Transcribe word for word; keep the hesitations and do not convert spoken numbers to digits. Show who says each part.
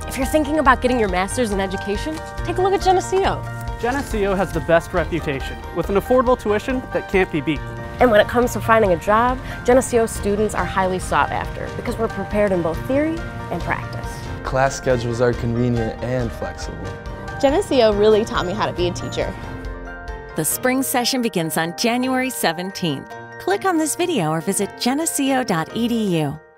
Speaker 1: If you're thinking about getting your master's in education, take a look at Geneseo.
Speaker 2: Geneseo has the best reputation, with an affordable tuition that can't be beat.
Speaker 1: And when it comes to finding a job, Geneseo students are highly sought after because we're prepared in both theory and practice.
Speaker 3: Class schedules are convenient and flexible.
Speaker 4: Geneseo really taught me how to be a teacher.
Speaker 5: The spring session begins on January seventeenth. Click on this video or visit geneseo dot e d u.